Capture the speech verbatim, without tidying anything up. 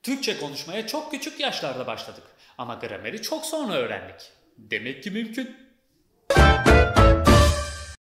Türkçe konuşmaya çok küçük yaşlarda başladık ama grameri çok sonra öğrendik. Demek ki mümkün.